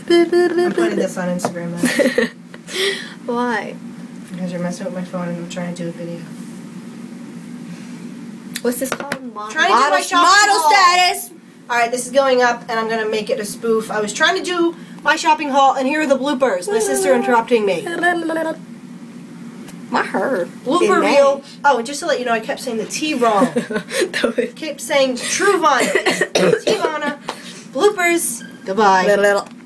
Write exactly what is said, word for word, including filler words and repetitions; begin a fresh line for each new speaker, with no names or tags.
I'm putting this on Instagram now.
Why?
Because you're messing with my phone and I'm trying to do a video.
What's this called? Model,
Trying to do my shopping
model
haul.
status.
Alright, this is going up and I'm going to make it a spoof. I was trying to do my shopping haul and here are the bloopers. My sister interrupting me.
My her.
Blooper reel. Oh, and just to let you know, I kept saying the T wrong. Kept saying Truvana. T-Vana. Bloopers. Goodbye.